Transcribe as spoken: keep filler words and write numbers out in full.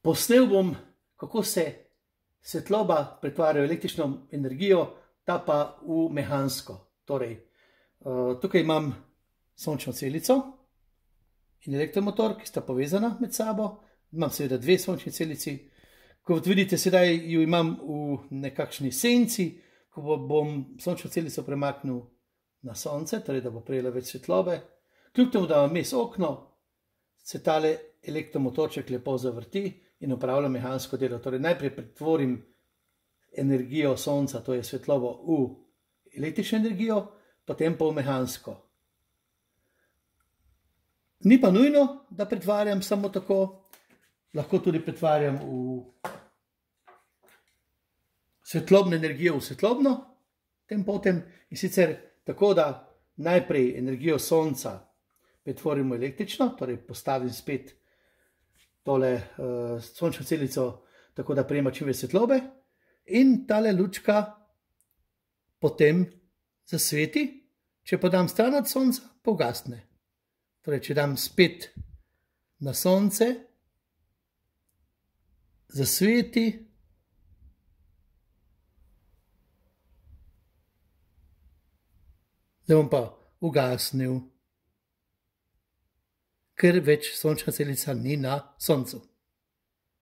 Posnel bom, kako se svetloba pretvarja v električno energijo, ta pa v mehansko. Torej, tukaj imam sončno celico in elektromotor, ki sta povezana med sabo. Imam seveda dve sončni celici. Kot vidite, sedaj jo imam v nekakšni senci, ko bom sončno celico premaknil na sonce, torej da bo prejela več svetlobe. Kljub temu, da imam vmes okno, se tale elektromotorček lepo zavrti in opravlja mehansko delo. Torej najprej pretvorim energijo sonca, to je svetlobo, v električno energijo, potem pa v mehansko. Ni pa nujno, da pretvarjam samo tako, lahko tudi pretvarjam v svetlobno energijo v svetlobno, tem potem, in sicer tako, da najprej energijo sonca pretvorim v električno, torej postavim spet tole uh, sončno celico, tako da prejema čim več svetlobe, in tale lučka potem zasveti, če pa dam stran od sonca, pa ugasne. Torej, če dam spet na sonce, zasveti, zdaj bom pa ugasnil, ker več sončna celica ni na soncu.